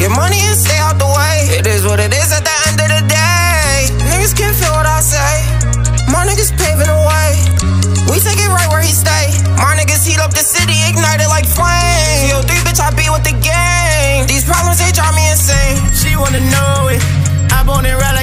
Get money and stay out the way. It is what it is at the end of the day. Niggas can't feel what I say. My niggas paving the way. We take it right where he stay. My niggas heat up the city, ignite it like flames. Yo, 3 bitch, I be with the gang. These problems, they drive me insane. She wanna know it. I want it right